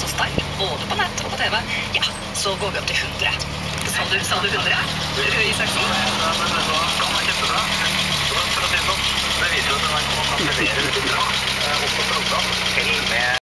så sterk, både på nett og på TV. Ja, så går vi opp til 100. Sa du 100? Isaksen? Ja, men da kan man kjempe bra. For å si det sånn, det viser jo at man kan levere veldig bra. Også program, selv med